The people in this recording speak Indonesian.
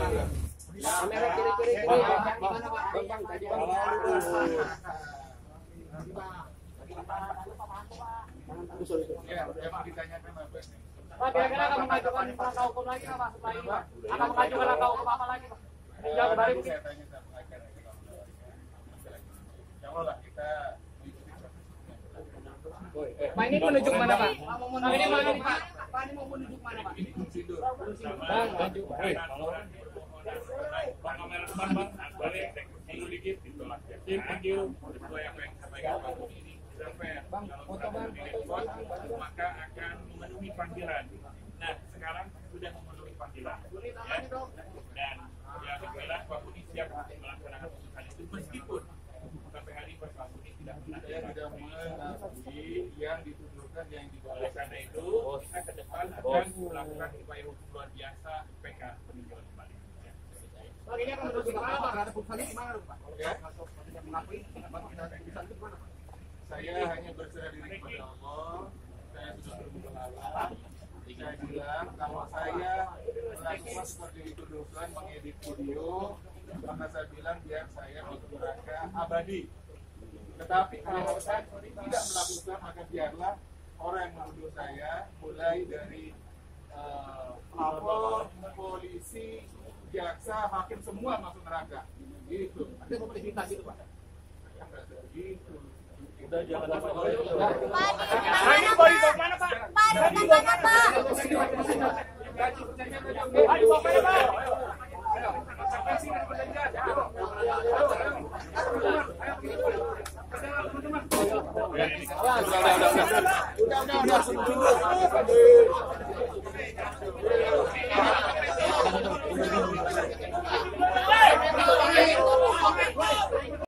Kamera kiri-kiri ya. Gimana Pak? Bang tadi Pak, kira-kira akan mengajukan langkah hukum lagi nggak Pak setelah ini Pak? Akan mengajukan langkah hukum apa lagi Pak? Jauh kembali mungkin. Pak ini menuju mana Pak? Ini mana nih Pak? Pak ini mau menuju mana Pak? Bang, maju. Pak kamera depan Bang, balik mundur dikit gitu lah. Thank you. Sesuai apa yang disampaikan Pak Budi ini. Bang, foto Bang, maka akan memenuhi panggilan. Nah, sekarang sudah memenuhi panggilan. Ya. Dan yang jelas Pak Budi siap melaksanakan putusan itu meskipun sampai hari ini Pak Budi tidak pernah mengakui yang dituduhkan yang diboleh. Karena itu kita ke depan akan melakukan upaya hukum luar biasa PK peninjauan kembali. Bang ini akan menuju ke mana Pak? Ada putusannya di mana Pak? Ya. Mengakui putusan itu mana Pak? Saya hanya berserah diri kepada Allah. Saya sudah berbuat Allah. Saya bilang kalau saya melakukan seperti dituduhkan mengedit video, maka saya bilang biar saya masuk neraka abadi. Tetapi kalau saya tidak melakukan, maka biarlah orang yang menuduh saya, mulai dari pelapor, polisi, jaksa, hakim semua masuk neraka. Gitu. Ada publisitas itu Pak? Gitu. Udah jangan apa Pak, di mana Pak? Pak, di mana Pak? Udah.